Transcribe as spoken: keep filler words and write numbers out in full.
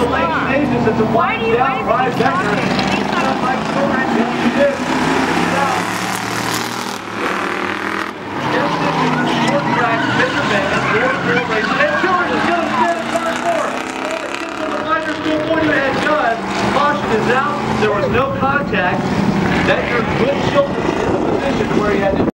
the late stages, it's a Why do you down drive vector. Not like children, yes you did. Short track, Mister Bennett, four four race, and Children is going to stand in front of four. The kids from the minor still pointing ahead, Judd. Caution is out, there was no contact. That your good shoulder is in the position where he had to